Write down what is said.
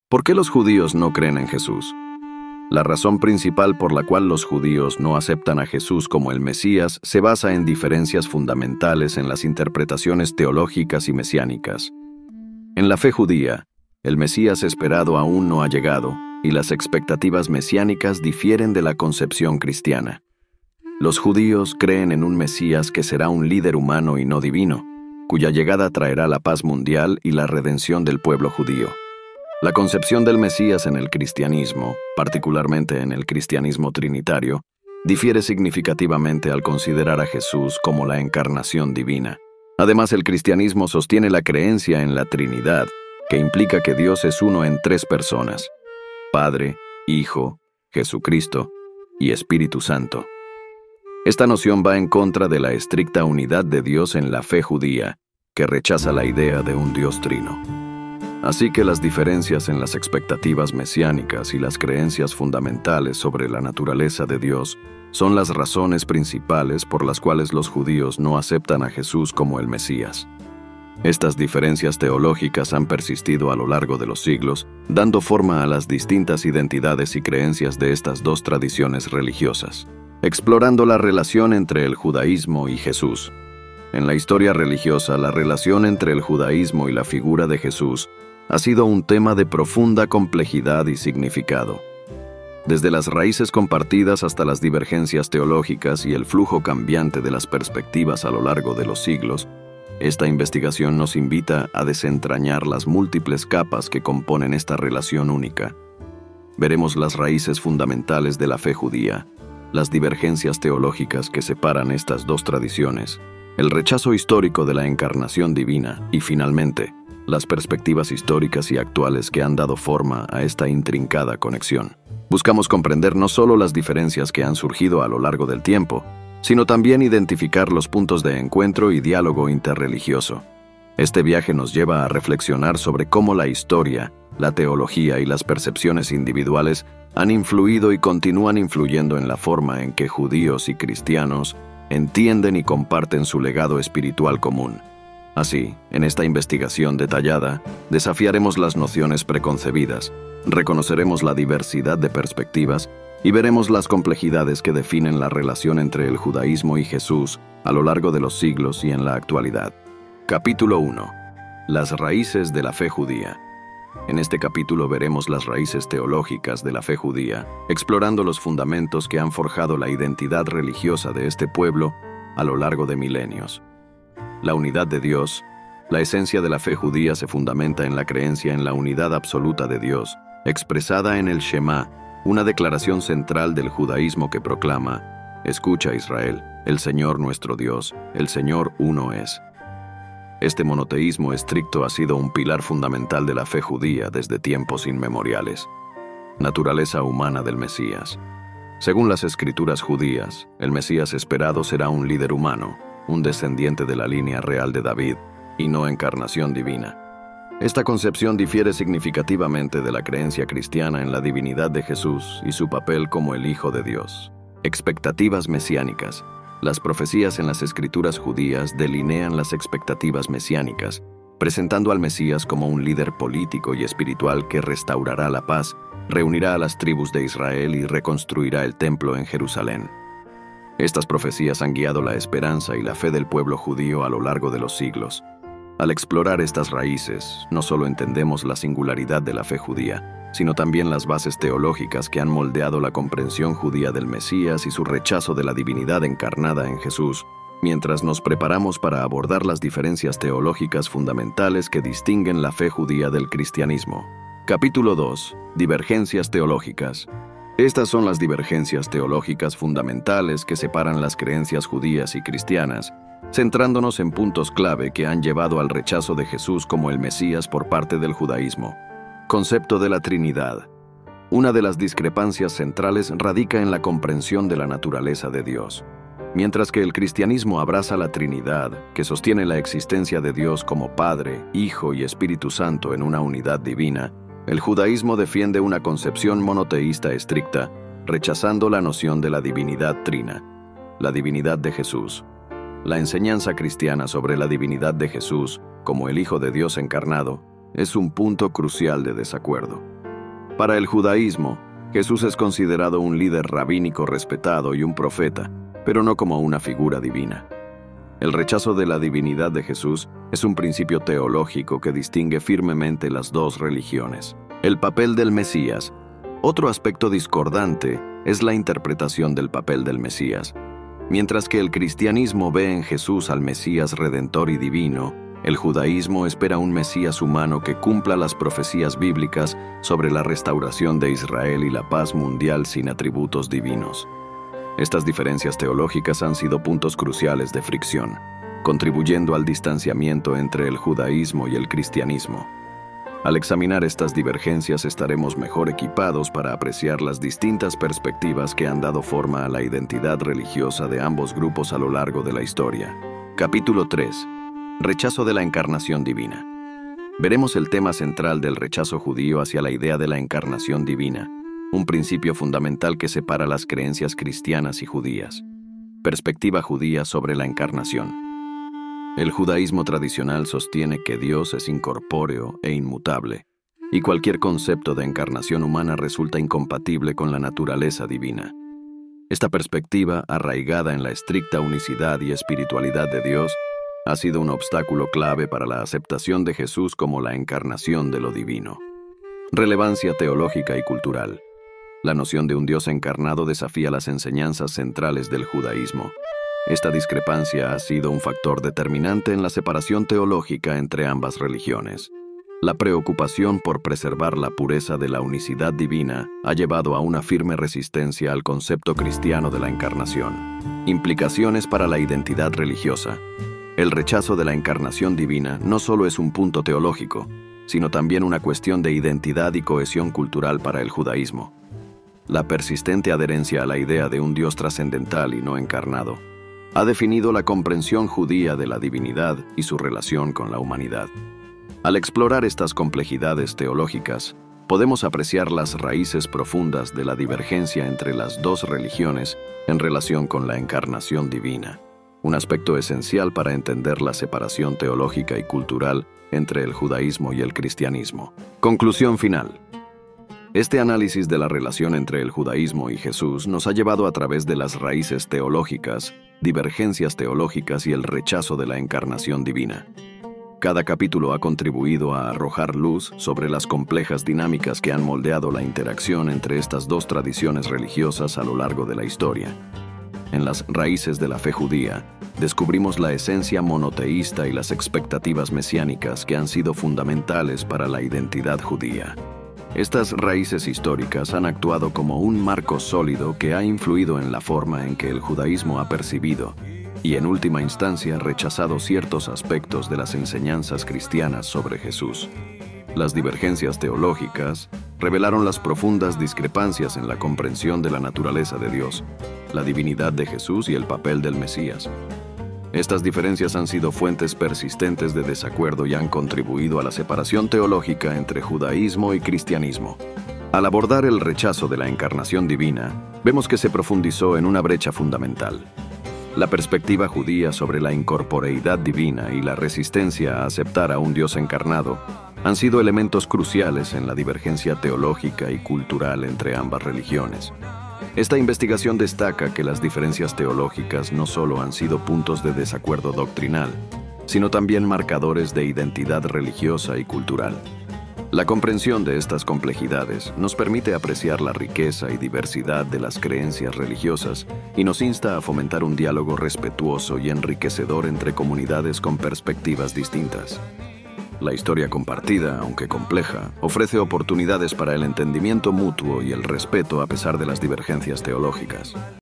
¿Por qué los judíos no creen en Jesús? La razón principal por la cual los judíos no aceptan a Jesús como el Mesías se basa en diferencias fundamentales en las interpretaciones teológicas y mesiánicas. En la fe judía, el Mesías esperado aún no ha llegado, y las expectativas mesiánicas difieren de la concepción cristiana. Los judíos creen en un Mesías que será un líder humano y no divino, cuya llegada traerá la paz mundial y la redención del pueblo judío. La concepción del Mesías en el cristianismo, particularmente en el cristianismo trinitario, difiere significativamente al considerar a Jesús como la encarnación divina. Además, el cristianismo sostiene la creencia en la Trinidad, que implica que Dios es uno en tres personas: Padre, Hijo, Jesucristo y Espíritu Santo. Esta noción va en contra de la estricta unidad de Dios en la fe judía, que rechaza la idea de un Dios trino. Así que las diferencias en las expectativas mesiánicas y las creencias fundamentales sobre la naturaleza de Dios son las razones principales por las cuales los judíos no aceptan a Jesús como el Mesías. Estas diferencias teológicas han persistido a lo largo de los siglos, dando forma a las distintas identidades y creencias de estas dos tradiciones religiosas, explorando la relación entre el judaísmo y Jesús. En la historia religiosa, la relación entre el judaísmo y la figura de Jesús ha sido un tema de profunda complejidad y significado. Desde las raíces compartidas hasta las divergencias teológicas y el flujo cambiante de las perspectivas a lo largo de los siglos, esta investigación nos invita a desentrañar las múltiples capas que componen esta relación única. Veremos las raíces fundamentales de la fe judía, las divergencias teológicas que separan estas dos tradiciones, el rechazo histórico de la encarnación divina y, finalmente, las perspectivas históricas y actuales que han dado forma a esta intrincada conexión. Buscamos comprender no solo las diferencias que han surgido a lo largo del tiempo, sino también identificar los puntos de encuentro y diálogo interreligioso. Este viaje nos lleva a reflexionar sobre cómo la historia, la teología y las percepciones individuales han influido y continúan influyendo en la forma en que judíos y cristianos entienden y comparten su legado espiritual común. Así, en esta investigación detallada, desafiaremos las nociones preconcebidas, reconoceremos la diversidad de perspectivas y veremos las complejidades que definen la relación entre el judaísmo y Jesús a lo largo de los siglos y en la actualidad. Capítulo 1. Las raíces de la fe judía. En este capítulo veremos las raíces teológicas de la fe judía, explorando los fundamentos que han forjado la identidad religiosa de este pueblo a lo largo de milenios. La unidad de Dios. La esencia de la fe judía se fundamenta en la creencia en la unidad absoluta de Dios, expresada en el Shema, una declaración central del judaísmo que proclama: Escucha, Israel, el Señor nuestro Dios, el Señor uno es. Este monoteísmo estricto ha sido un pilar fundamental de la fe judía desde tiempos inmemoriales. Naturaleza humana del Mesías. Según las escrituras judías, el Mesías esperado será un líder humano, un descendiente de la línea real de David, y no encarnación divina. Esta concepción difiere significativamente de la creencia cristiana en la divinidad de Jesús y su papel como el Hijo de Dios. Expectativas mesiánicas. Las profecías en las escrituras judías delinean las expectativas mesiánicas, presentando al Mesías como un líder político y espiritual que restaurará la paz, reunirá a las tribus de Israel y reconstruirá el templo en Jerusalén. Estas profecías han guiado la esperanza y la fe del pueblo judío a lo largo de los siglos. Al explorar estas raíces, no solo entendemos la singularidad de la fe judía, sino también las bases teológicas que han moldeado la comprensión judía del Mesías y su rechazo de la divinidad encarnada en Jesús, mientras nos preparamos para abordar las diferencias teológicas fundamentales que distinguen la fe judía del cristianismo. Capítulo 2. Divergencias teológicas. Estas son las divergencias teológicas fundamentales que separan las creencias judías y cristianas, centrándonos en puntos clave que han llevado al rechazo de Jesús como el Mesías por parte del judaísmo. Concepto de la Trinidad. Una de las discrepancias centrales radica en la comprensión de la naturaleza de Dios. Mientras que el cristianismo abraza la Trinidad, que sostiene la existencia de Dios como Padre, Hijo y Espíritu Santo en una unidad divina, el judaísmo defiende una concepción monoteísta estricta, rechazando la noción de la divinidad trina, la divinidad de Jesús. La enseñanza cristiana sobre la divinidad de Jesús, como el Hijo de Dios encarnado, es un punto crucial de desacuerdo. Para el judaísmo, Jesús es considerado un líder rabínico respetado y un profeta, pero no como una figura divina. El rechazo de la divinidad de Jesús es un principio teológico que distingue firmemente las dos religiones. El papel del Mesías. Otro aspecto discordante es la interpretación del papel del Mesías. Mientras que el cristianismo ve en Jesús al Mesías redentor y divino, el judaísmo espera un Mesías humano que cumpla las profecías bíblicas sobre la restauración de Israel y la paz mundial sin atributos divinos. Estas diferencias teológicas han sido puntos cruciales de fricción, contribuyendo al distanciamiento entre el judaísmo y el cristianismo. Al examinar estas divergencias estaremos mejor equipados para apreciar las distintas perspectivas que han dado forma a la identidad religiosa de ambos grupos a lo largo de la historia. Capítulo 3. Rechazo de la encarnación divina. Veremos el tema central del rechazo judío hacia la idea de la encarnación divina, un principio fundamental que separa las creencias cristianas y judías. Perspectiva judía sobre la encarnación. El judaísmo tradicional sostiene que Dios es incorpóreo e inmutable, y cualquier concepto de encarnación humana resulta incompatible con la naturaleza divina. Esta perspectiva, arraigada en la estricta unicidad y espiritualidad de Dios, ha sido un obstáculo clave para la aceptación de Jesús como la encarnación de lo divino. Relevancia teológica y cultural. La noción de un Dios encarnado desafía las enseñanzas centrales del judaísmo. Esta discrepancia ha sido un factor determinante en la separación teológica entre ambas religiones. La preocupación por preservar la pureza de la unicidad divina ha llevado a una firme resistencia al concepto cristiano de la encarnación. Implicaciones para la identidad religiosa. El rechazo de la encarnación divina no solo es un punto teológico, sino también una cuestión de identidad y cohesión cultural para el judaísmo. La persistente adherencia a la idea de un Dios trascendental y no encarnado ha definido la comprensión judía de la divinidad y su relación con la humanidad. Al explorar estas complejidades teológicas, podemos apreciar las raíces profundas de la divergencia entre las dos religiones en relación con la encarnación divina, un aspecto esencial para entender la separación teológica y cultural entre el judaísmo y el cristianismo. Conclusión final. Este análisis de la relación entre el judaísmo y Jesús nos ha llevado a través de las raíces teológicas, divergencias teológicas y el rechazo de la encarnación divina. Cada capítulo ha contribuido a arrojar luz sobre las complejas dinámicas que han moldeado la interacción entre estas dos tradiciones religiosas a lo largo de la historia. En las raíces de la fe judía, descubrimos la esencia monoteísta y las expectativas mesiánicas que han sido fundamentales para la identidad judía. Estas raíces históricas han actuado como un marco sólido que ha influido en la forma en que el judaísmo ha percibido y, en última instancia, rechazado ciertos aspectos de las enseñanzas cristianas sobre Jesús. Las divergencias teológicas revelaron las profundas discrepancias en la comprensión de la naturaleza de Dios, la divinidad de Jesús y el papel del Mesías. Estas diferencias han sido fuentes persistentes de desacuerdo y han contribuido a la separación teológica entre judaísmo y cristianismo. Al abordar el rechazo de la encarnación divina, vemos que se profundizó en una brecha fundamental. La perspectiva judía sobre la incorporeidad divina y la resistencia a aceptar a un Dios encarnado han sido elementos cruciales en la divergencia teológica y cultural entre ambas religiones. Esta investigación destaca que las diferencias teológicas no solo han sido puntos de desacuerdo doctrinal, sino también marcadores de identidad religiosa y cultural. La comprensión de estas complejidades nos permite apreciar la riqueza y diversidad de las creencias religiosas y nos insta a fomentar un diálogo respetuoso y enriquecedor entre comunidades con perspectivas distintas. La historia compartida, aunque compleja, ofrece oportunidades para el entendimiento mutuo y el respeto a pesar de las divergencias teológicas.